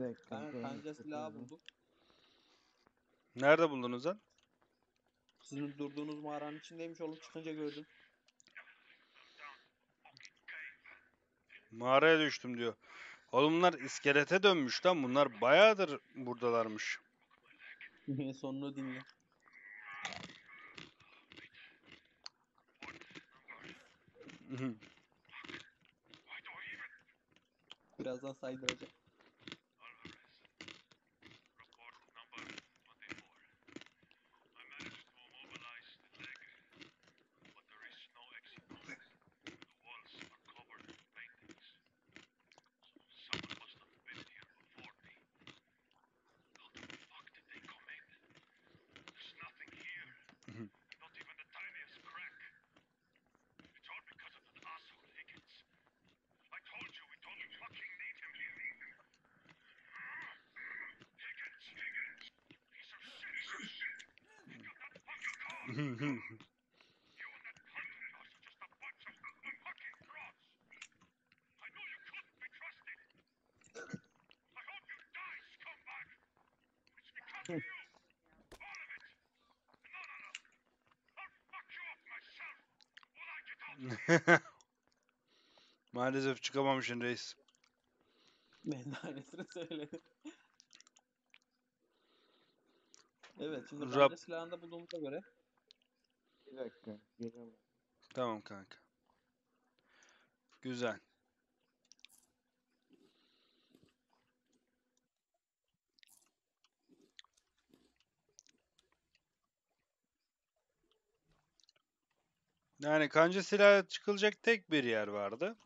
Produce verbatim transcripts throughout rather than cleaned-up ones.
Evet Kanka kanka, en kanca üstte silahı koydum. bulduk. Nerede buldunuz lan? Sizin durduğunuz mağaranın içindeymiş oğlum, çıkınca gördüm. Mağaraya düştüm diyor. Oğlum bunlar iskelete dönmüş lan. Bunlar bayağıdır buradalarmış. Sonunu dinle. Birazdan saydıracak. Maalesef çıkamamışsın reis. Ben de aynısını söyledim. Evet, şimdi Rab kanca silahında bulduğumuza göre Bir dakika. Geliyorum. Tamam kanka. Güzel. Yani kanca silah çıkılacak tek bir yer vardı.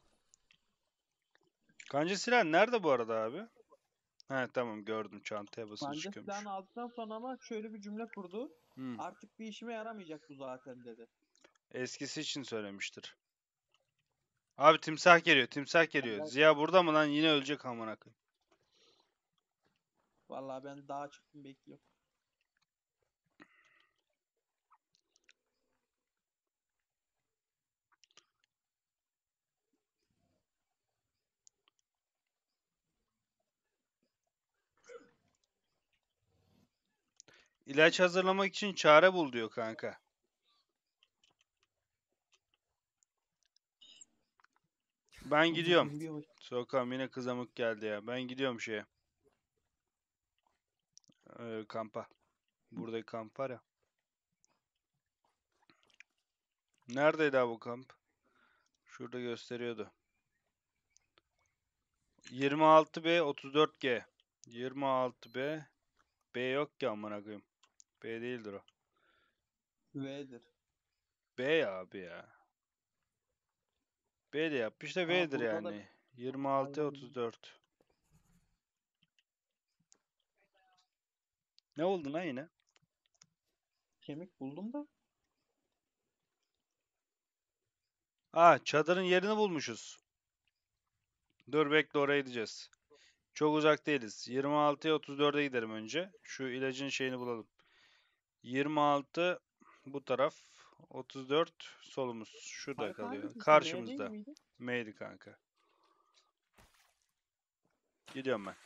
Kanca silah nerede bu arada abi? He tamam, gördüm, çantaya basılı kanca çıkıyormuş. silahını aldıktan sonra ama şöyle bir cümle kurdu. Hmm. Artık bir işime yaramayacak bu zaten dedi. Eskisi için söylemiştir. Abi timsah geliyor, timsah geliyor. Ben- Ziya burada mı lan? Yine ölecek amına koyayım. Vallahi ben dağa çıktım, bekliyorum. İlaç hazırlamak için çare bul diyor kanka. Ben gidiyorum. Bir hoş- Sokağım yine kızamık geldi ya. Ben gidiyorum şeye. Ee, kampa. Burada kamp var ya. Neredeydi abi bu kamp? Şurada gösteriyordu. yirmi altı B otuz dört G. yirmi altı B. B yok ki amına koyayım. B değildir o. V'dir. B ya abi ya. B de yapmış da Aa, V'dir burada da yani. yirmi altı hayvan otuz dört. Ne oldu lan yine? kemik buldum da. Aa, çadırın yerini bulmuşuz. Dur bekle, oraya gideceğiz. Çok uzak değiliz. yirmi altıya otuz dörde gidelim önce. Şu ilacın şeyini bulalım. yirmi altı bu taraf. otuz dört solumuz. Şurada Harita kalıyor. hangisiydi? M değil Karşımızda. miydi? M'ydi kanka. Gidiyorum ben.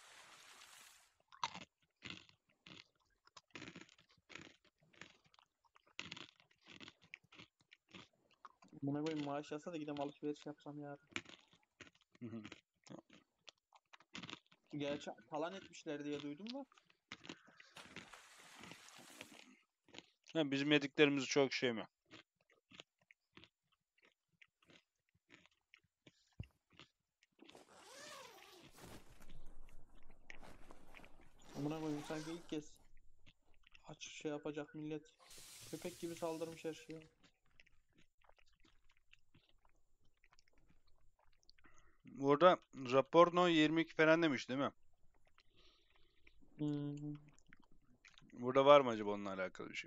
Buna koyayım, maaş yasa da gidem alışveriş yapsam ya. Gerçi talan etmişler diye duydum da. Ha, bizim yediklerimizi çok şey mi? Buna koyayım, sanki ilk kez aç şey yapacak millet. Köpek gibi saldırmış her şeye. Burada rapor no yirmi iki falan demiş değil mi? Hmm. Burada var mı acaba onunla alakalı bir şey?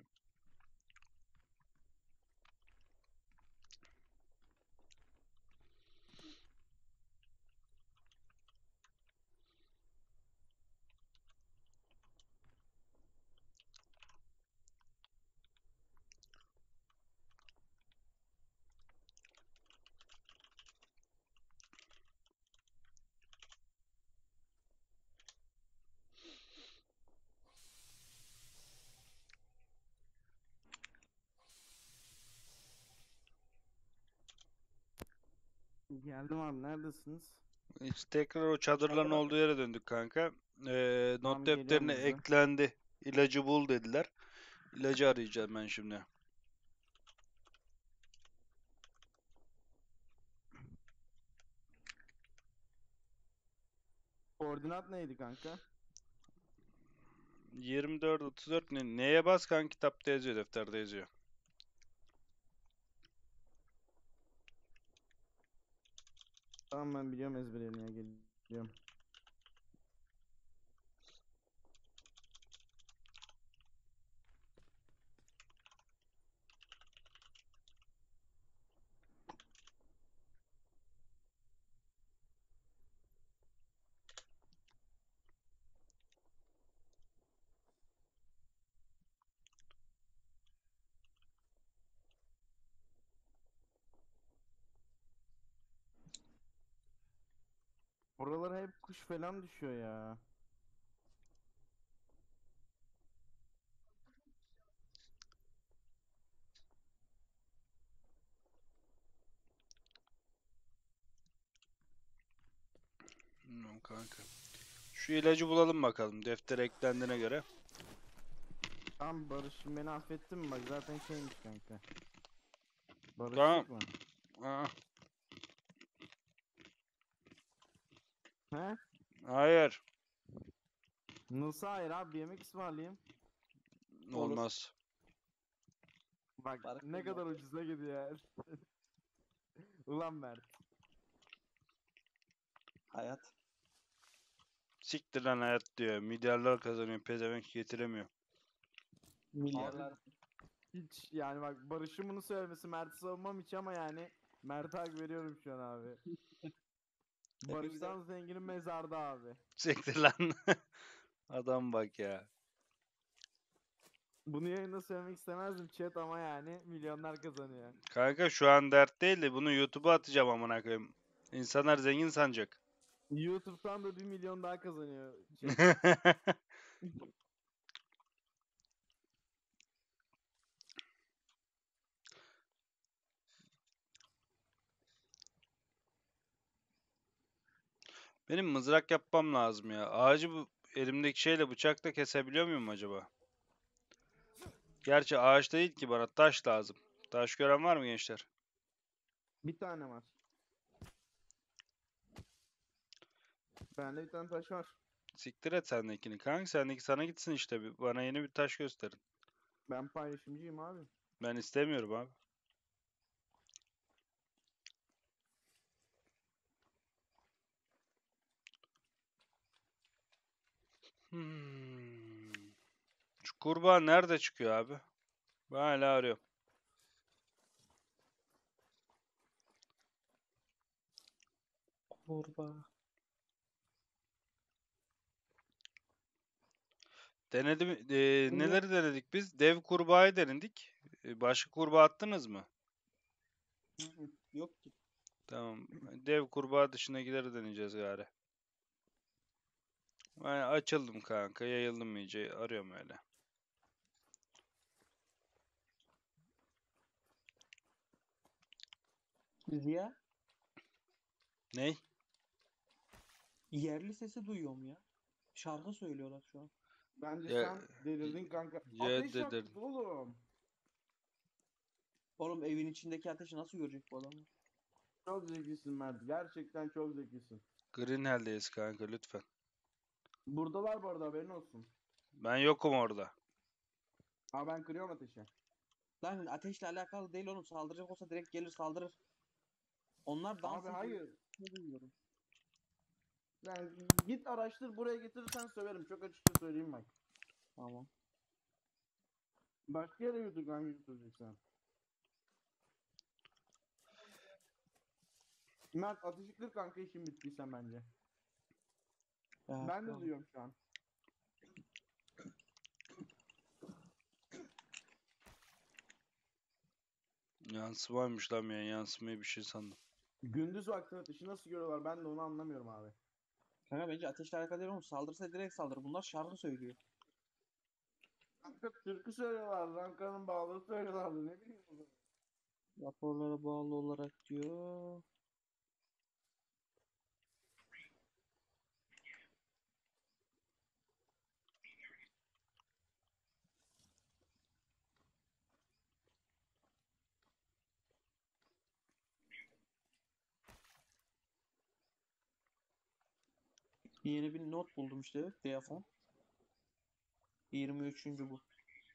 Geldim abi, neredesiniz? İşte tekrar o çadırların Çadıra olduğu yere döndük kanka. Ee, not Tamam, geliyorum defterine hızlı. eklendi. İlacı bul dediler. İlacı arayacağım ben şimdi. Koordinat neydi kanka? yirmi dört otuz dört ne? Neye bas kanka, kitapta yazıyor, defterde yazıyor. Tamam, ben biliyorum ezberlerini ya, geliyorum. Buralara hep kuş falan düşüyor ya. Bilmiyorum kanka. Şu ilacı bulalım bakalım, deftere eklendiğine göre. Tamam Barış'ım, beni affettin mi? Bak zaten şeymiş kanka. Tamam. Barıştık mı? Aa, He? hayır. Nasıl hayır abi, bir yemek ısmarlayayım. olur. Olmaz. Bak Fark ne etmez. kadar ucuza gidiyor. Ulan Mert. Hayat. Siktir lan hayat diyor. Milyarlar kazanıyor. Pezevenk getiremiyor. Abi Milyarlar. hiç yani, bak Barış'ın bunu söylemesi Mert'i savunmam hiç, ama yani Mert'e hak veriyorum şu an abi. Hepimize Barış'tan zenginin mezarda abi. Siktir lan. Adam bak ya. Bunu yayında söylemek istemezdim chat, ama yani milyonlar kazanıyor. Kanka şu an dert değil de bunu YouTube'a atacağım amına koyayım. İnsanlar zengin sanacak. YouTube'dan da bir milyon daha kazanıyor chat. Benim mızrak yapmam lazım ya. Ağacı bu elimdeki şeyle, bıçakla kesebiliyor muyum acaba? Gerçi ağaç değil ki, bana taş lazım. Taş gören var mı gençler? Bir tane var. Bende bir tane taş var. Siktir et sendekini kanka. Sendeki sana gitsin işte. Bir- Bana yeni bir taş gösterin. Ben paylaşımcıyım abi. Ben istemiyorum abi. Hmm. Şu kurbağa nerede çıkıyor abi? Ben hala arıyorum. kurbağa. Denedim. eee, Niye? neleri denedik biz? Dev kurbağayı denedik. E, Başka kurbağa attınız mı? Hı hı. Yok ki. Tamam. Dev kurbağa dışındakileri deneyeceğiz gari. Ben açıldım kanka. Yayıldım iyice. Arıyorum öyle. Ziya. Ney? Yerli sesi duyuyorum ya. Şarkı söylüyorlar şu an. Bence Ya, sen delirdin kanka. ya Ateş dedim. yaktık oğlum. Oğlum evin içindeki ateşi nasıl görecek bu adamlar? Çok zekisin Mert. Gerçekten çok zekisin. Green Hell'deyiz kanka lütfen. Buradalar bu arada, haberin olsun. Ben yokum orada. Aa, ben kırıyorum ateşi. Lan ateşle alakalı değil oğlum. Saldıracak olsa direkt gelir saldırır. Onlar dans Abi ediyor. hayır. Ne duyuyorum? Yani git araştır, buraya getirirsen söverim. Çok açıkça söyleyeyim bak. Tamam. Başka yere götür kanka, götüreceksen. Mert ateşi kır kanka, işin bittiysen bence. Ya, Ben de tamam. duyuyorum şu an. Yansımaymış lan ya. Yansımayı bir şey sandım. Gündüz vakti ateşi nasıl görüyorlar, ben de onu anlamıyorum abi. Kanka bence ateşle alakalı değil oğlum. Saldırsa direkt saldırır. Bunlar şarkı söylüyor. Kanka türkü söylüyorlar, Ranka'nın bağları söylüyorlardı, ne bileyim. Raporlara bağlı olarak diyor. Yeni bir not buldum işte. Diafon. yirmi üçüncü bu.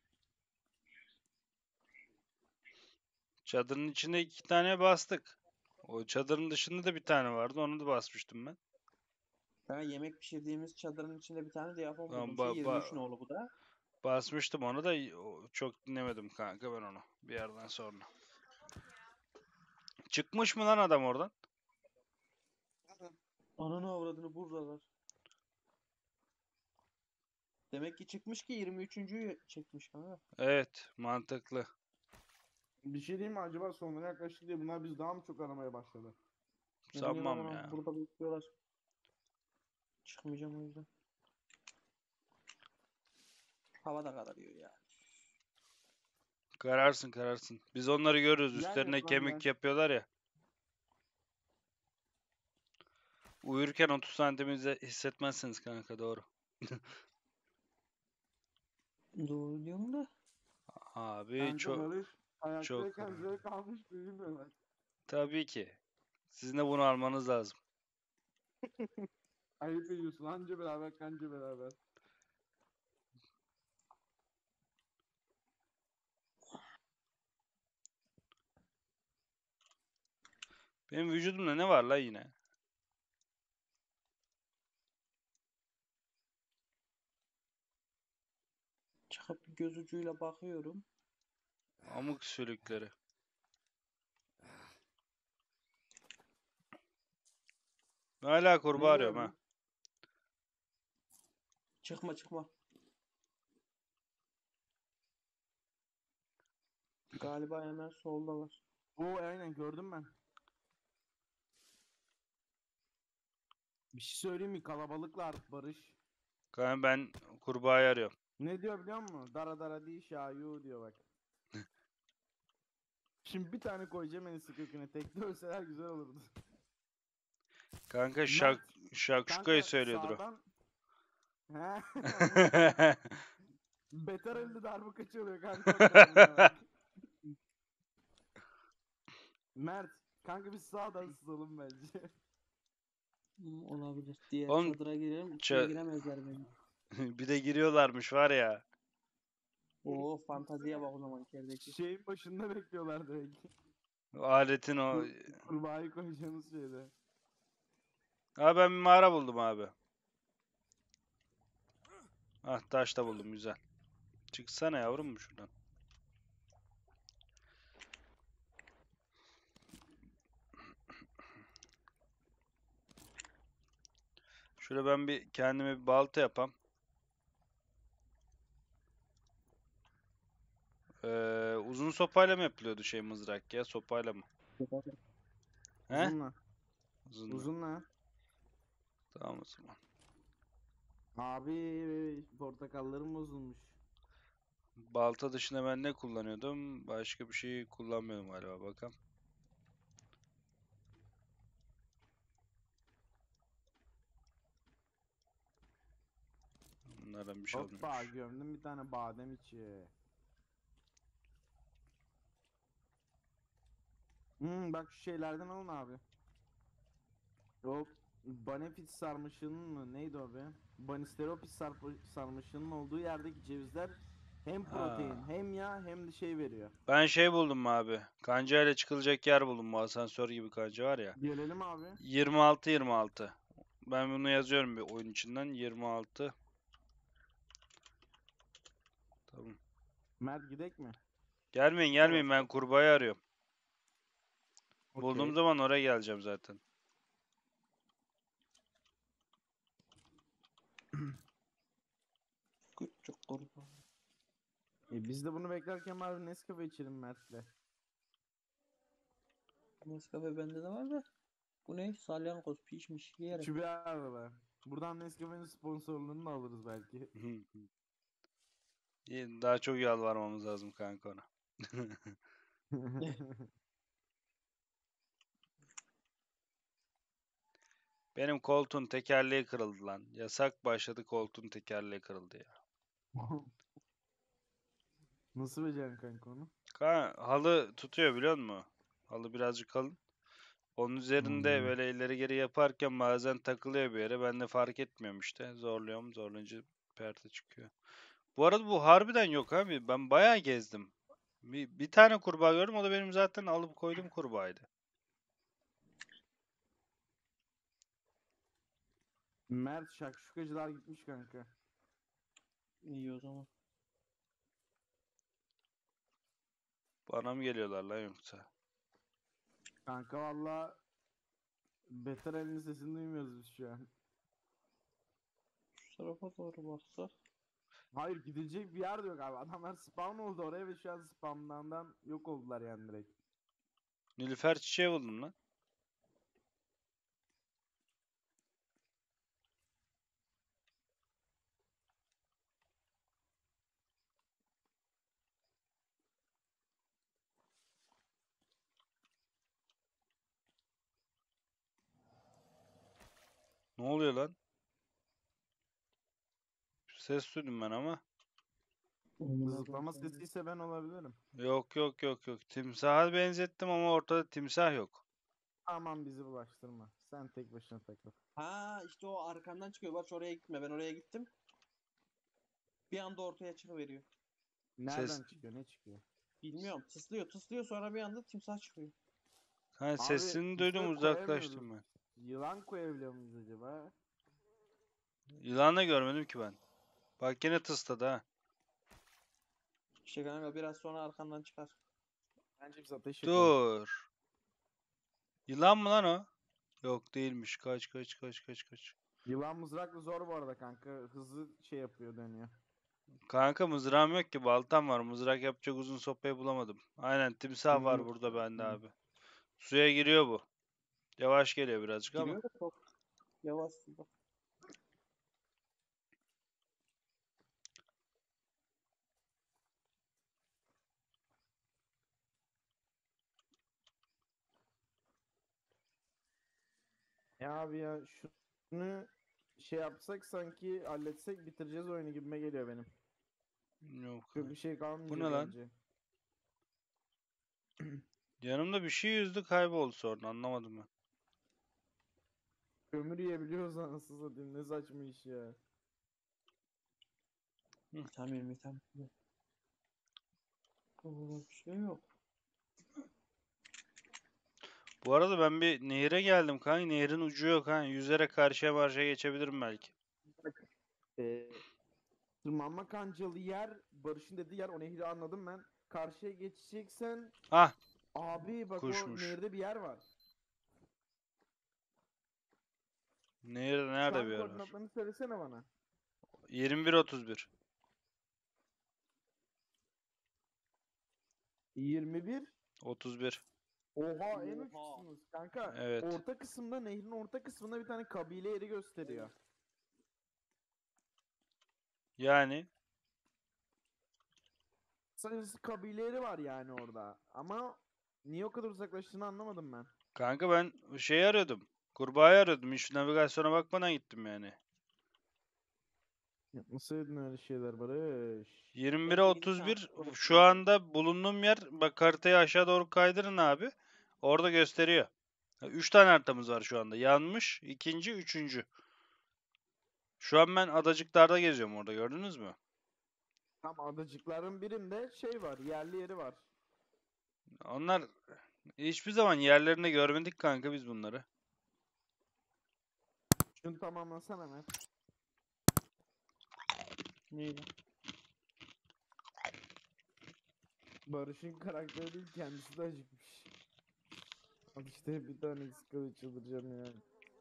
Çadırın içinde iki tane bastık. O çadırın dışında da bir tane vardı. Onu da basmıştım ben. Ben yemek pişirdiğimiz çadırın içinde bir tane diafon Tamam, buldum. Şey ba- yirmi üç ba- nolu bu da. basmıştım onu da y- o- çok dinlemedim kanka ben onu bir yerden sonra. Çıkmış mı lan adam oradan? Ananı avradını buradalar. Demek ki çıkmış ki yirmi üçüncüyü çekmiş ha. Evet, mantıklı. Bir şey diyeyim mi, acaba sonuna yaklaştık diye bunlar biz daha mı çok aramaya başladı? Ne bileyim Sanmam ama ya. burada bekliyorlar. Çıkmayacağım o yüzden. Hava da kararıyor ya. Kararsın kararsın. Biz onları görürüz. Gel Üstlerine yapalım, kemik gel. yapıyorlar ya. Uyurken otuz santimizi hissetmezsiniz kanka, doğru. Doğru diyorum da. Abi Kanka çok Barış çok ayaktayken karar. zevk almış bilmiyorlar. Tabii ki. Sizin de bunu almanız lazım. Ayıp ediyorsun, anca beraber kanca beraber. Benim vücudumda ne var la yine? Çıkıp bir göz ucuyla bakıyorum. Amık sülükleri. Hala kurbağa Ne arıyorum ha. gördün? Çıkma çıkma. Galiba hemen soldalar. Oo aynen gördüm ben. Bir şey söyleyeyim mi? Kalabalıklar Barış. Kanka ben kurbağayı arıyorum. Ne diyor biliyor musun? Dara dara di şayu diyor bak. Şimdi bir tane koyacağım en sık köküne. Tekli ölseler güzel olurdu. Kanka şak Mert, şakşukayı kanka söylüyordur o. sağdan. He, onu diyorum. Beter elde darbuka çalıyor kanka o tarafına bak. Mert, kanka biz sağdan sızalım bence. Hmm, olabilir. Diğer Oğlum çadıra girelim. İçine ça- giremezler benim. bir de giriyorlarmış var ya. Oo fantaziye bak o zaman içerideki. Şeyin başında bekliyorlar direkt. O aletin o. Kur, kurbağayı koyacağımız şeyde. Abi ben bir mağara buldum abi. Ah, taş da buldum, güzel. Çıksana yavrum şuradan. Şöyle ben bir kendime bir balta yapam. Ee, uzun sopayla mı yapılıyordu şey, mızrak ya, sopayla mı? He? Uzunla. Uzunla. Uzunla. Tamam o zaman. Abi portakallarım bozulmuş. Balta dışında ben ne kullanıyordum? Başka bir şey kullanmıyordum galiba, bakalım. Bunlardan bir şey Hoppa olmuyormuş. gömdüm bir tane badem içi. Hmm, bak şu şeylerden alın abi. O Banefit sarmışının mı neydi o be? Banisteropis sarp- sarmışının olduğu yerdeki cevizler hem Ha. protein hem yağ hem de şey veriyor. Ben şey buldum abi. Kanca ile çıkılacak yer buldum, bu asansör gibi kanca var ya. Gelelim abi. yirmi altı yirmi altı. Ben bunu yazıyorum bir oyun içinden. yirmi altı. Tamam. Mert gidek mi? Gelmeyin gelmeyin, ben kurbağayı arıyorum. Bulduğum Okey. zaman oraya geleceğim zaten. Küçük kurban. E biz de bunu beklerken abi Nescafe içelim Mert'le. Nescafe bende de var da. Bu ne? Salyangoz pişmiş. Yerim. Şu bir arada. Buradan Nescafe'nin sponsorluğunu da alırız belki. İyi, daha çok yalvarmamız lazım kanka ona. Benim koltuğun tekerleği kırıldı lan. Yasak başladı, koltuğun tekerleği kırıldı ya. Nasıl becerdin kanka onu? Ka halı tutuyor biliyor musun? Halı birazcık kalın. Onun üzerinde Hmm. böyle ileri geri yaparken bazen takılıyor bir yere. Ben de fark etmiyorum işte. Zorluyorum. Zorlayınca perte çıkıyor. Bu arada bu harbiden yok abi. Ben bayağı gezdim. Bir, bir tane kurbağa gördüm. O da benim zaten alıp koyduğum kurbağaydı. Mert şakşukacılar gitmiş kanka. İyi o zaman. Bana mı geliyorlar lan yoksa? Kanka valla beter elinin sesini duymuyoruz biz şu an. Şu tarafa doğru baksak. Hayır, gidilecek bir yer de yok abi. Adamlar spawn oldu oraya ve şu an spamlandan yok oldular yani direkt. Nilüfer çiçeği buldum lan. Ne oluyor lan? Ses duydum ben ama. Amına Zıplama koyayım. sesi ise ben olabilirim. Yok yok yok yok. Timsaha benzettim ama ortada timsah yok. Aman bizi bulaştırma. Sen tek başına takıl. Ha işte o arkandan çıkıyor. Barış oraya gitme. Ben oraya gittim. Bir anda ortaya çıkıveriyor. Nereden Ses çıkıyor? Ne çıkıyor? Bilmiyorum. Tıslıyor tıslıyor sonra bir anda timsah çıkıyor. ha, Abi sesini duydum, üstüne koyamıyoruz. uzaklaştım ben. Yılan koyabiliyor muyuz acaba? Yılan da görmedim ki ben. Bak yine tısladı ha. İşte kanka biraz sonra arkandan çıkar. Bence biz ateş yakalım. Dur. Yılan mı lan o? Yok değilmiş. Kaç kaç kaç kaç kaç. Yılan mızrakla zor bu arada kanka. Hızlı şey yapıyor, dönüyor. Kanka mızrağım yok ki, baltam var. Mızrak yapacak uzun sopayı bulamadım. Aynen timsah var Yumruk. burada bende Hı. abi. Suya giriyor bu. Yavaş geliyor birazcık ama. Giriyor da çok yavaş suda. Ya abi ya şunu şey yapsak sanki halletsek bitireceğiz oyunu gibime geliyor benim. Yok. Çok bir şey Bu ne kalmayacak lan? bence. Yanımda bir şey yüzdü, kayboldu sonra, anlamadım ben. Kömür yiyebiliyoruz anasını satayım, ne saçma iş ya. Vitamin vitamin. Burada bir şey yok. Bu arada ben bir nehire geldim kanka. Nehrin ucu yok ha. Yüzerek karşıya marşaya geçebilirim belki. Ee, tırmanma kancalı yer, Barış'ın dediği yer, o nehri anladım ben. Karşıya geçeceksen Ah, abi bak o kuşmuş. nehirde bir yer var. Nehir Şu nerede an bir yer var? koordinatlarını söylesene bana. yirmi bir otuz bir. yirmi bir. otuz bir. Oha, en uç Oha. kısmımız kanka. Evet. Orta kısımda, nehrin orta kısmında bir tane kabile yeri gösteriyor. Yani Sayısı kabile yeri var yani orada. Ama niye o kadar uzaklaştığını anlamadım ben. kanka ben şey arıyordum. Kurbağayı arıyordum. Hiç navigasyona bakmadan gittim yani. Yapmasaydın öyle şeyler Barış. yirmi bire Ben yedi saat otuz bir sonra şu oturdum. anda bulunduğum yer, bak haritayı aşağı doğru kaydırın abi. Orada gösteriyor. üç tane haritamız var şu anda. Yanmış. İkinci, üçüncü. Şu an ben adacıklarda geziyorum orada, gördünüz mü? Tam adacıkların birinde şey var, yerli yeri var. Onlar hiçbir zaman yerlerinde görmedik kanka biz bunları. Şunu tamamlasana Mert. Neyle? Barış'ın karakteri değil, kendisi de acıkmış. Al işte bir tane eksik kalıyor, çıldıracağım ya.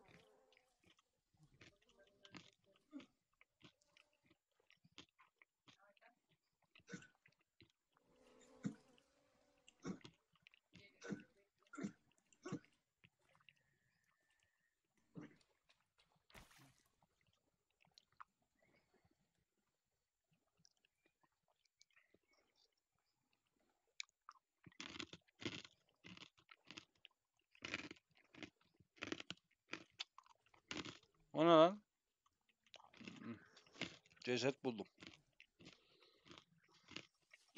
O ne lan? Hmm, ceset buldum.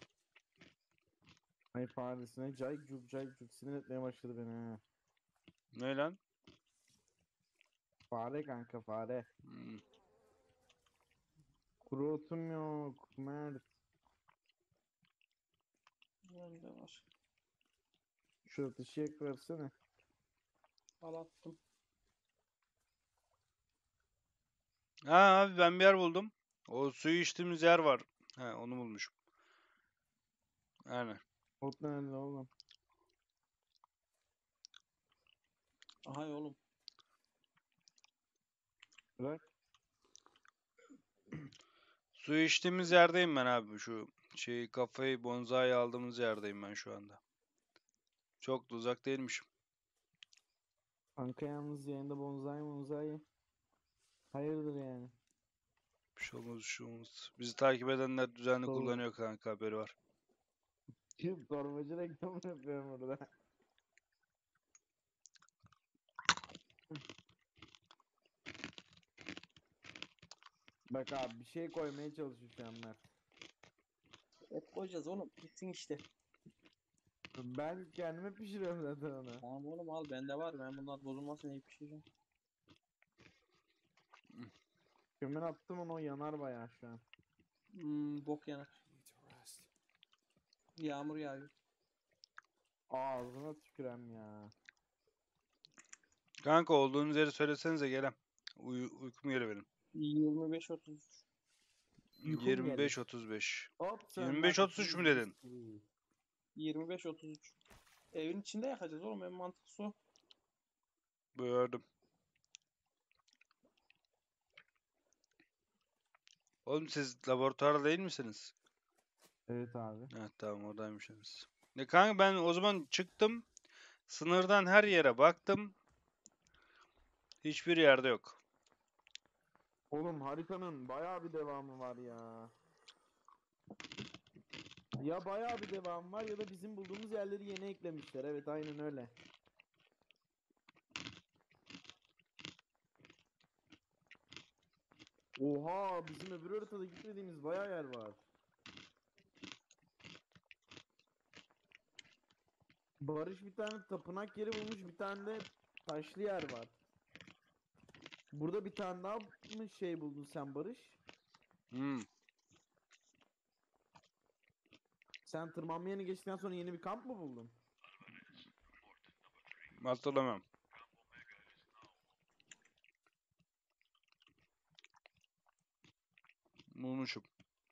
Ay faresine cayk cuk cayk cuk sinir etmeye başladı beni ha. Ne lan? Fare kanka fare. Hmm. Kuru otum yok. Mert. Bende var. Şu ateşi yak versene. Al attım. Ha abi ben bir yer buldum. O suyu içtiğimiz yer var. Ha onu bulmuşum. Aynen. Ot nerede oğlum? Aha oğlum. Bırak. Suyu içtiğimiz yerdeyim ben abi. Şu şey kafayı bonzai aldığımız yerdeyim ben şu anda. Çok da uzak değilmişim. Kanka yalnız yayında bonsai bonsai. Hayırdır yani? Bir şey olmaz, bir şey olmaz. Bizi takip edenler düzenli Doğru. kullanıyor kanka, haberi var. Kim torbacı reklamı yapıyorum burada. Bak abi bir şey koymaya çalışıyor şu an Mert. Et koyacağız oğlum. Bitsin işte. Ben kendime pişiriyorum zaten onu. Tamam oğlum al bende var. Ben bunlar bozulmasın diye pişireceğim. Kömür attım onu, o yanar bayağı şu an. Hmm, bok yanar. Yağmur yağıyor. Ağzına tükürem ya. Kanka olduğunuz yeri söylesenize gelem. Uy uykum geliyor benim. yirmi beş otuz üç. Uykum yirmi beş gelir. otuz beş. Hop sen yirmi beş otuz üç mü dedin? yirmi beş otuz üç. Evin içinde yakacağız oğlum. En mantıklısı o. Gördüm. Oğlum siz laboratuvarda değil misiniz? Evet abi. Evet tamam oradaymışsınız. Ne kanka ben o zaman çıktım. Sınırdan her yere baktım. Hiçbir yerde yok. Oğlum haritanın bayağı bir devamı var ya. Ya bayağı bir devamı var ya da bizim bulduğumuz yerleri yeni eklemişler. Evet aynen öyle. Oha, bizim öbür haritada gitmediğimiz bayağı yer var. Barış bir tane tapınak yeri bulmuş, bir tane de taşlı yer var. Burada bir tane daha mı şey buldun sen Barış? Hmm. Sen tırmanma yerini geçtikten sonra yeni bir kamp mı buldun? Hatırlamıyorum. Bulmuşum.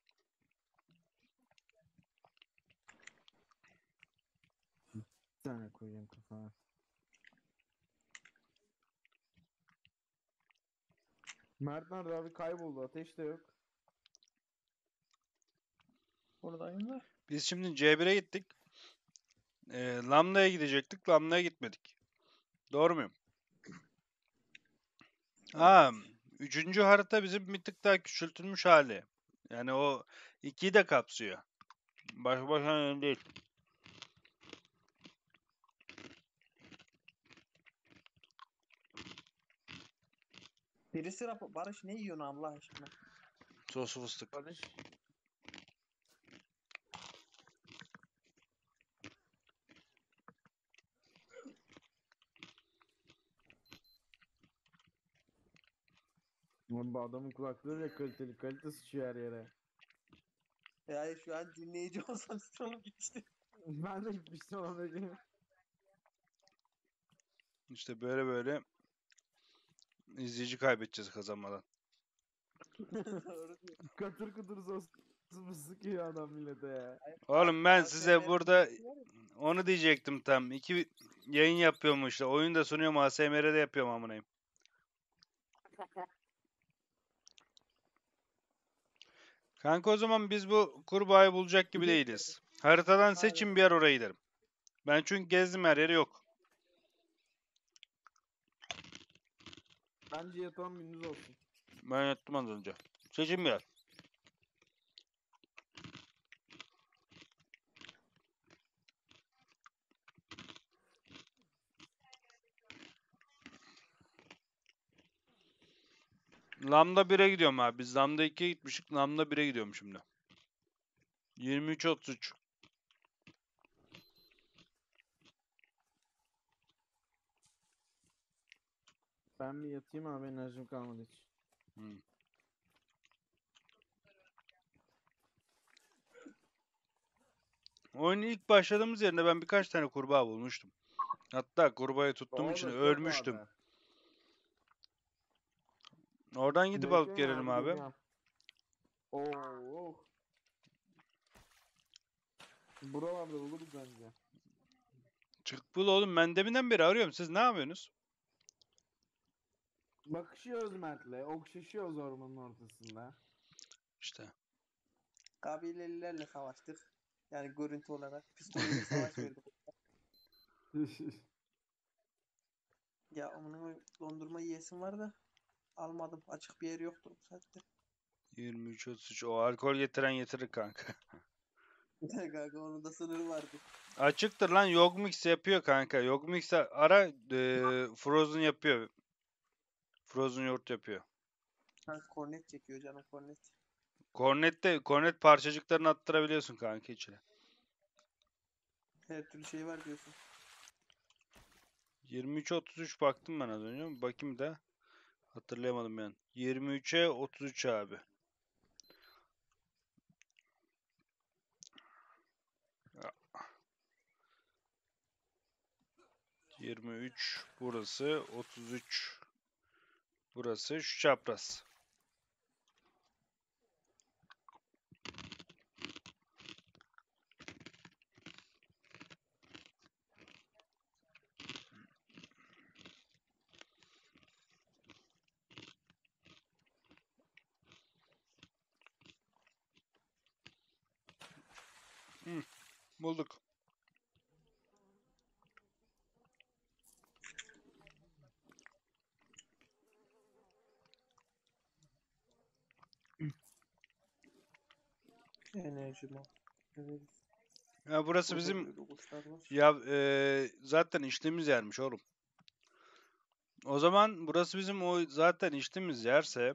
Bir tane koyayım kafana. Mert nerede abi, kayboldu, ateş de yok. Buradayım da. Biz şimdi C bir'e gittik. Ee, Lambda'ya gidecektik. Lambda'ya gitmedik. Doğru muyum? Ha, üçüncü harita bizim bir tık daha küçültülmüş hali. Yani o ikiyi de kapsıyor. Baş başa değil. Birisi rapor. Barış ne yiyorsun Allah aşkına? Soslu fıstık. Barış. Oğlum bu adamın kulaklığı bile kaliteli, kalite sıçıyor her yere. Yani şu an dinleyici olsam sınıf geçti. Ben de gitmiştim ona bakayım. İşte böyle böyle izleyici kaybedeceğiz kazanmadan. Doğru diyor. Katır kutur sos sıkıyor adam millete ya. Oğlum ben A S size M R burada dinleyicisi var ya. onu diyecektim tam. İki yayın yapıyorum işte. Oyun da sunuyorum, A S M R'de yapıyorum amınayım. Kanka o zaman biz bu kurbağayı bulacak gibi değiliz. Haritadan seçin bir yer, oraya giderim. Ben çünkü gezdim, her yeri yok. Bence yatalım gündüz olsun. Ben yattım az önce. Seçin bir yer. Lambda bire gidiyorum abi. Biz Lambda ikiye gitmiştik. Lambda bire gidiyorum şimdi. yirmi üç otuz üç. Ben bir yatayım abi, enerjim kalmadı hiç. Hmm. Oyunu ilk başladığımız yerinde ben birkaç tane kurbağa bulmuştum. Hatta kurbağayı tuttuğum O için da çok ölmüştüm. abi. Oradan gidip alıp Bekleyin gelelim abi. geliyorum. Oo. Buralarda buluruz bence. Çık bul oğlum, ben deminden beri arıyorum. Siz ne yapıyorsunuz? Bakışıyoruz Mert'le. Okşaşıyoruz ormanın ortasında. İşte. Kabilelilerle savaştık. Yani görüntü olarak. Psikolojik savaş verdik. Ya onun dondurma yiyesim var da almadım. Açık bir yer yoktur bu saatte. yirmi üç otuz üç. O alkol getiren getirir kanka. Kanka onun da sınırı vardı. Açıktır lan. Yok mix yapıyor kanka. Yok mix ara e, Frozen yapıyor. Frozen yoğurt yapıyor. Kanka kornet çekiyor canım kornet. Kornette kornet parçacıklarını attırabiliyorsun kanka içine. Her türlü şey var diyorsun. yirmi üç otuz üç baktım ben az önce. Bakayım da. Hatırlayamadım yani. yirmi üçe otuz üç abi. yirmi üç burası, otuz üç burası, şu çapraz. Hı, bulduk. Enerji mi? Evet. Ya burası Burada bizim böyle kuşlar var. ya e, zaten içtiğimiz yermiş oğlum. O zaman burası bizim o zaten içtiğimiz yerse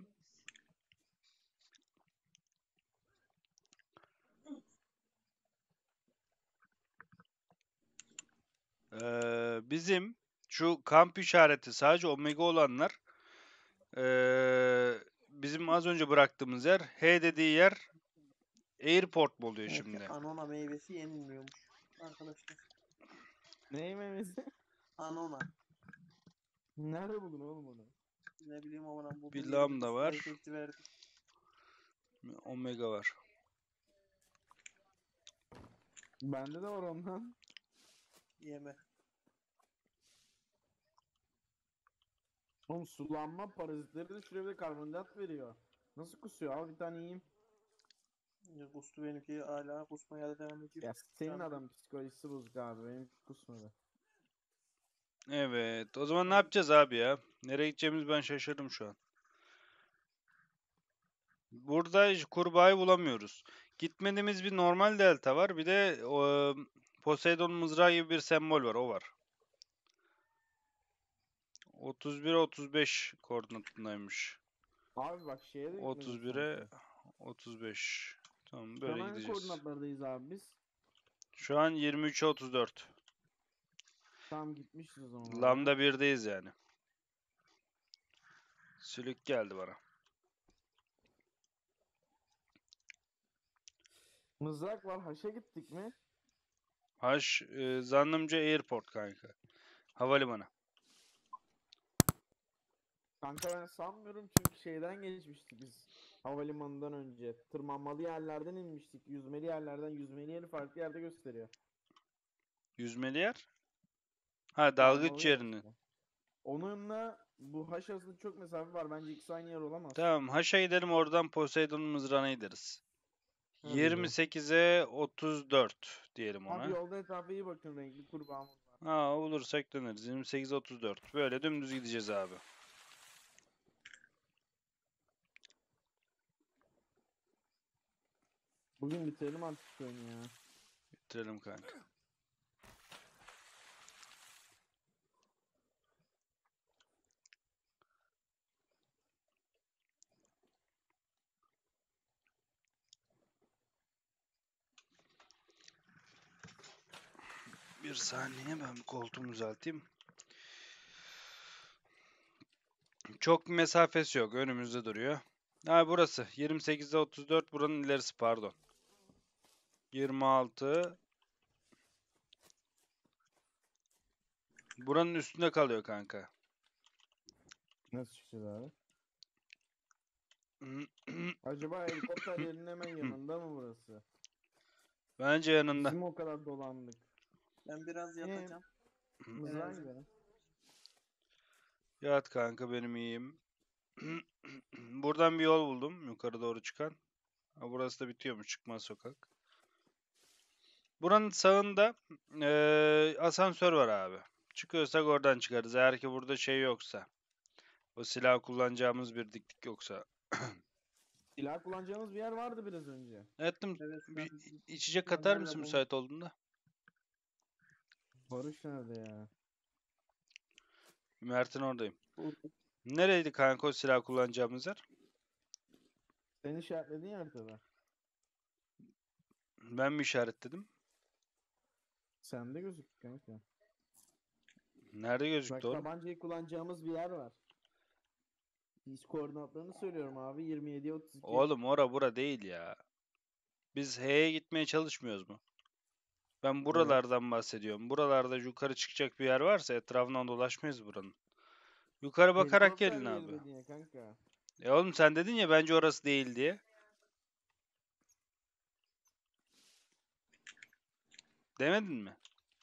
e, bizim şu kamp işareti sadece omega olanlar e, bizim az önce bıraktığımız yer H dediği yer airport mu oluyor Demek ki şimdi? anona meyvesi yenilmiyormuş. Arkadaşlar. Ne yememizi? Anona. Nerede buldun oğlum onu? Ne bileyim ama bu Bir bir yere bir lambda kusma var. efekti verdi. Omega var. Bende de var ondan. Yeme. Oğlum sulanma parazitleri de şuraya bir de karbonhidrat veriyor. Nasıl kusuyor? Al bir tane yiyeyim. Ya kustu benimki hala kusmaya da devam ediyor. Ya senin Canım. adam psikolojisi bozuk abi. Benim kusmadı. Evet. O zaman ne yapacağız abi ya? Nereye gideceğimiz ben şaşırdım şu an. Burada hiç kurbağayı bulamıyoruz. Gitmediğimiz bir normal delta var. Bir de o, Poseidon mızrağı gibi bir sembol var. O var. otuz bir otuz beş koordinatındaymış. Abi bak şeye de gitmedik otuz bire sanki. otuz beş. Tamam Şu an böyle hangi gideceğiz. koordinatlardayız abi biz? Şu an yirmi üçe otuz dört. Tam gitmişiz o zaman oraya. Lambda birdeyiz yani. Sülük geldi bana. Mızrak var. Haşa gittik mi? H e, zannımca airport kanka. Havalimanı. Kanka ben sanmıyorum çünkü şeyden geçmiştik biz. Havalimanından önce. Tırmanmalı yerlerden inmiştik. Yüzmeli yerlerden. Yüzmeli yeri farklı yerde gösteriyor. Yüzmeli yer. Ha, dalgıç Dalmalı yer yerinin. işte. Onunla bu haş arasında çok mesafe var. Bence ikisi aynı yer olamaz. Tamam, Haş'a gidelim, oradan Poseidon'un mızrağına gideriz. Hadi be. yirmi sekize otuz dört diyelim Abi ona. yolda etrafa iyi bakın. Renkli kurbağamız var. Ha, olursak döneriz. yirmi sekize otuz dört. Böyle dümdüz gideceğiz abi. Bugün bitirelim artık şu oyunu ya. Bitirelim kanka. Bir saniye, ben bir koltuğumu düzelteyim. Çok bir mesafesi yok. Önümüzde duruyor. Ha burası. yirmi sekizde otuz dört. Buranın ilerisi pardon. yirmi altı. Buranın üstünde kalıyor kanka. Nasıl çıkacağız abi? Acaba helikopter yerinin hemen yanında mı burası? Bence yanında. Bizim o kadar dolandık. Ben biraz Yine yatacağım. mızrağa Enerji. gidelim. Yat kanka benim iyiyim. Buradan bir yol buldum. Yukarı doğru çıkan. Ha, burası da bitiyormuş. Çıkmaz sokak. Buranın sağında eee, asansör var abi. Çıkıyorsak oradan çıkarız. Eğer ki burada şey yoksa. O silah kullanacağımız bir diklik yoksa. Silah kullanacağımız bir yer vardı biraz önce. Ettim. Evet Bir ben içecek ben katar nerede mısın buldum? müsait olduğunda? Barış nerede ya? Mert'in oradayım. Buldum. Nereydi kanka o silah kullanacağımız yer? Sen işaretledin ya haritada. Ben mi işaretledim? Sende gözüktü kanka. Nerede Bak gözüktü oğlum? tabancayı kullanacağımız bir yer var. Hiç koordinatlarını söylüyorum abi. yirmi yediye otuz iki. Oğlum ora bura değil ya. Biz H'ye gitmeye çalışmıyoruz mu? Ben Evet. buralardan bahsediyorum. Buralarda yukarı çıkacak bir yer varsa etrafından dolaşmayız buranın. Yukarı bakarak Helikopter gelin yeri abi. dedin ya kanka. E oğlum sen dedin ya bence orası değil diye. Demedin mi?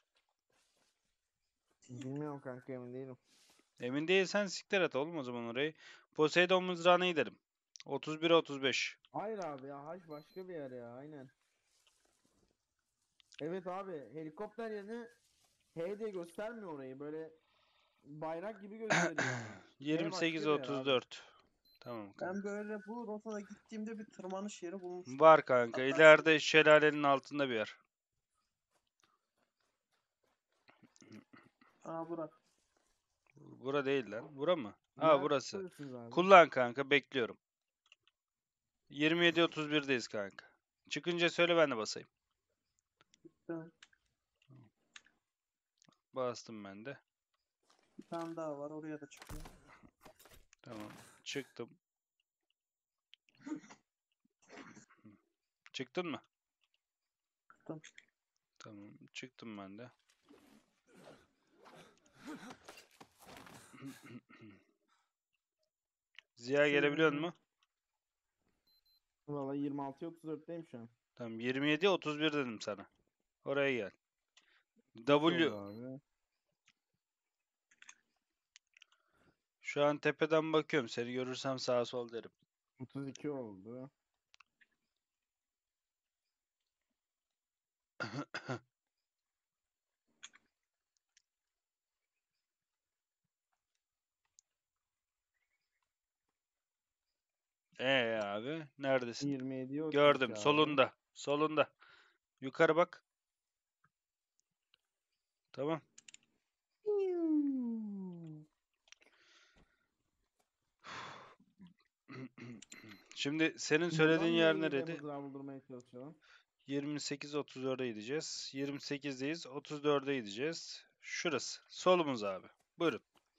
Bilmiyorum kanka, emin değilim. Emin değilsen siktir et oğlum o zaman orayı. Poseidon mızrağına gidelim. otuz bire otuz beş. Hayır abi ya, haş başka bir yer ya, aynen. Evet abi, helikopter yerini H diye göstermiyor orayı, böyle bayrak gibi gösteriyor. H yirmi başka sekiz bir yer abi. otuz dört. Tamam kanka. Ben böyle bu rotada gittiğimde bir tırmanış yeri bulmuştum. Var kanka. Hatta İleride şelalenin altında bir yer. Aa bura. Bura değil lan. Bura mı? Ha Diğer burası. tutuyorsunuz abi. Kullan kanka bekliyorum. yirmi yedi otuz birdeyiz kanka. Çıkınca söyle ben de basayım. Tamam. Bastım ben de. Bir tane daha var oraya da çıkıyor. Tamam. Çıktım. Çıktın mı? Çıktım. Tamam. Çıktım ben de. Ziya gelebiliyor Şöyle- mu? Valla yirmi altıya otuz dörtteyim şu an. Tamam. yirmi yedi otuz bir dedim sana. Oraya gel. Kaç W. oldu abi? Şu an tepeden bakıyorum. Seni görürsem sağa sol derim. otuz iki oldu. Ee abi. Neredesin? yirmi yediye otuz iki Gördüm. abi. Solunda. Solunda. Yukarı bak. Tamam. Şimdi senin söylediğin Buradan yer nereye nereydi? mızrağı buldurmaya çalışalım? yirmi sekiz otuz dörde gideceğiz. yirmi sekizdeyiz. otuz dörde gideceğiz. Şurası. Solumuz abi. Buyurun.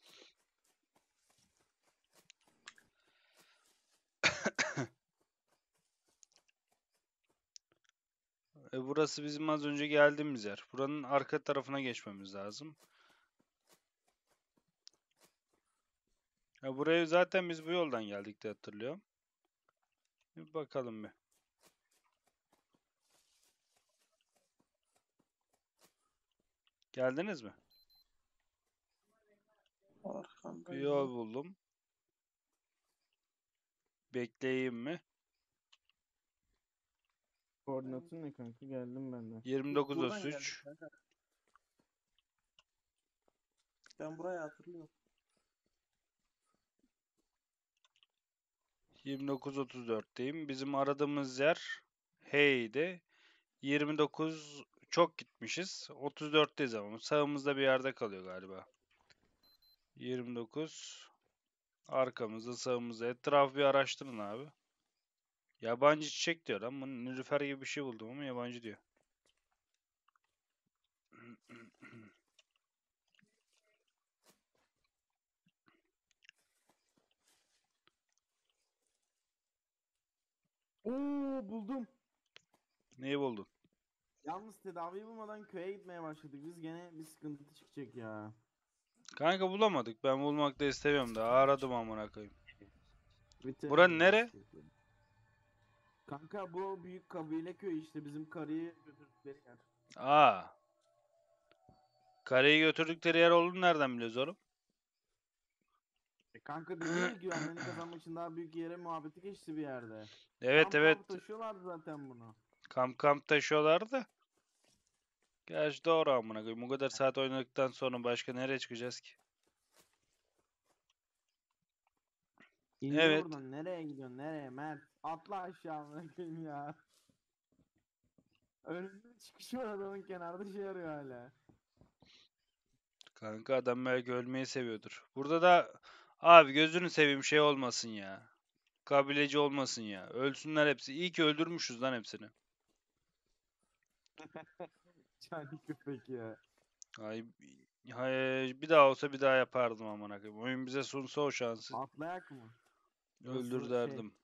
E, burası bizim az önce geldiğimiz yer. Buranın arka tarafına geçmemiz lazım. E, buraya zaten biz bu yoldan geldik diye hatırlıyorum. Bir bakalım bir. Geldiniz mi? Bir Arkandayım. yol buldum. Bekleyeyim mi? Koordinatın ne kanka? Geldim ben de. yirmi dokuz Buradan otuz üç. geldik kanka. Ben burayı hatırlıyorum. yirmi dokuz otuz dörtteyim. Bizim aradığımız yer H'ydi. yirmi dokuz çok gitmişiz. otuz dörtteyiz ama sağımızda bir yerde kalıyor galiba. yirmi dokuz arkamızda sağımızda. Etrafı bir araştırın abi. Yabancı çiçek diyor lan. Bunu nilüfer gibi bir şey buldum ama yabancı diyor. Oo, buldum. Neyi buldun? Yalnız tedaviyi bulmadan köye gitmeye başladık. Biz gene bir sıkıntı çıkacak ya. Kanka bulamadık. Ben bulmak da istemiyorum da. Aradım amına koyayım. Buranın Veteriner nere? destekleri. Kanka bu büyük kabile köyü işte bizim karıyı götürdükleri yer. Aa. Kareyi götürdükleri yer olduğunu nereden biliyoruz oğlum? E kanka dedim ya güvenliğini kazanmak için daha büyük yere muhabbeti geçti bir yerde. Evet Kamp evet. kamp taşıyorlardı zaten bunu. Kamp kamp taşıyorlar da. Gerçi doğru amına koyayım. Bu kadar saat oynadıktan sonra başka nereye çıkacağız ki? İniyor Evet. buradan, nereye gidiyorsun, nereye Mert? Atla aşağı bırakayım ya. Önünde çıkış var adamın, kenarda şey arıyor hala. Kanka adam belki ölmeyi seviyordur. Burada da abi gözünü seveyim şey olmasın ya. Kabileci olmasın ya. Ölsünler hepsi. İyi ki öldürmüşüz lan hepsini. Cani köpek ya. Ay, hay, bir daha olsa bir daha yapardım amına koyayım. Oyun bize sunsa o şansı Atlayak mı? öldür Burası şey. derdim.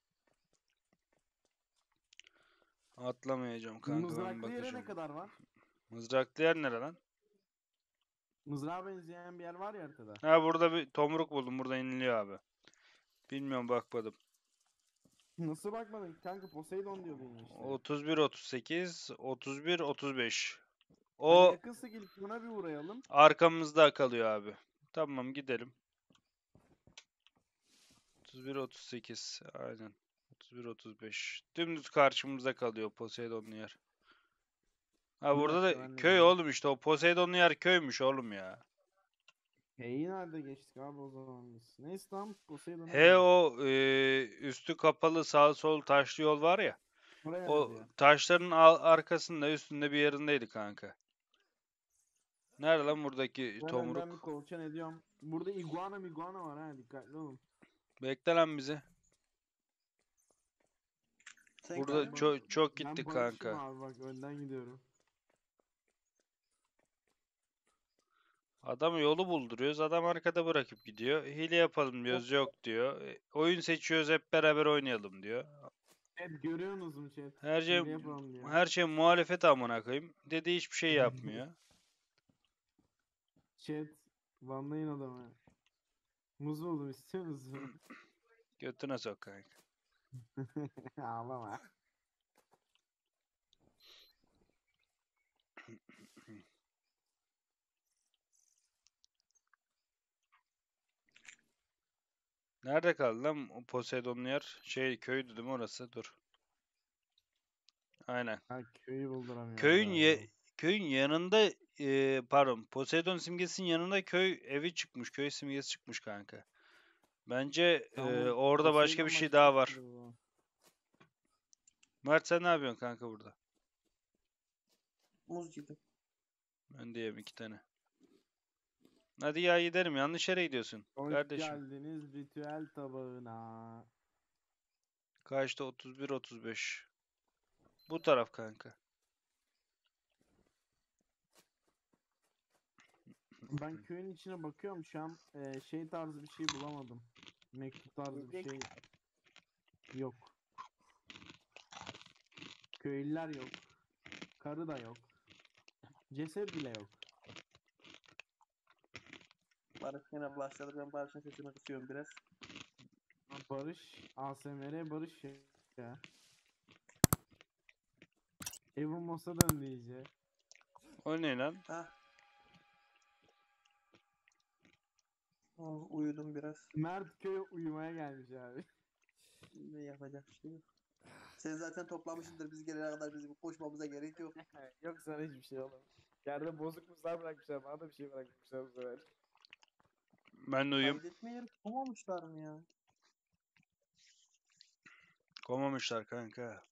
Atlamayacağım kanka, ben Mızraklı yere ne bakacağım. kadar var? Mızraklı yer nere lan? Mızrağa benzeyen bir yer var ya haritada. Ha, burada bir tomruk buldum. Burada iniliyor abi. Bilmiyorum, bakmadım. Nasıl bakmadın kanka, Poseidon diyordun ya işte. otuz bir otuz sekiz, otuz bir otuz beş. Hani O yakınsa gelip buna bir uğrayalım. arkamızda kalıyor abi. Tamam, gidelim. otuz bir otuz sekiz aynen. otuz bir otuz beş. Dümdüz karşımızda kalıyor Poseidon'lu yer. Ha, Bir burada dakika da ben de köy gireyim. oğlum işte. O Poseidon'lu yer köymüş oğlum ya. Heyi nerede geçtik abi o zaman biz? Neyse tamam, Poseidon'a He, gidelim. o e, üstü kapalı sağ sol taşlı yol var ya. Oraya mı O diyor? taşların al- arkasında üstünde bir yerindeydi kanka. Nerede lan buradaki Ben önden bir tomruk? kolçan ediyorum. Burada iguana miguana var ha, dikkatli olun. Bekle lan bizi. Sen Burada Ben, gidiyorsun. bar çok çok ben gittik barışım kanka. abi, bak önden gidiyorum. Adamı yolu bulduruyoruz. Adam arkada bırakıp gidiyor. Hile yapalım Hop. diyoruz, yok diyor. E, oyun seçiyoruz, hep beraber oynayalım diyor. Chat görüyorsunuz mu chat? Her şey Hile yapalım diyor. her şey muhalefet amına koyayım. Dediği hiçbir şey yapmıyor. Chat banlayın adamı. Muz buldum, istiyor musun? Götüne sok kanka. Ağlama. Nerede kaldı lan o Poseidon'lu yer? Şey, köydü değil mi orası? Dur. Aynen. Ha, köyü bulduramıyoruz Köyün abi. ye köyün yanında e, pardon, Poseidon simgesinin yanında köy evi çıkmış. Köy simgesi çıkmış kanka. Bence e, Tamam. orada başka bir Poseidon şey başka daha bir var. şeydir o zaman. Mert, sen ne yapıyorsun kanka burada? Muz gibi. Ben diyeyim iki tane. Hadi ya, gidelim. Yanlış yere gidiyorsun Hoş kardeşim. geldiniz ritüel tabağına. Kaçta? otuz bir otuz beş. Bu taraf kanka. Ben köyün içine bakıyorum şu an, e, şey tarzı bir şey bulamadım. Mektup tarzı bir şey yok. Köylüler yok. Karı da yok. Ceset bile yok. Barış yine başladı. Ben Barış'ın sesini kısıyorum biraz. Ha, Barış, A S M R Barış ya. Evin Moss'a döndü iyice. O ne lan? Ha. Oh, uyudum biraz. Mert köye uyumaya gelmiş abi. Ne yapacak bir şey yok. Sen zaten toplamışsındır, biz gelene kadar bizim koşmamıza gerek yok. Yok sana hiçbir şey oğlum. Yerde bozuk muzlar bırakmışlar, bana da bir şey bırakmışlar bu sefer. Ben de uyuyayım. Kaydetme yeri koymamışlar mı ya? Komamışlar kanka.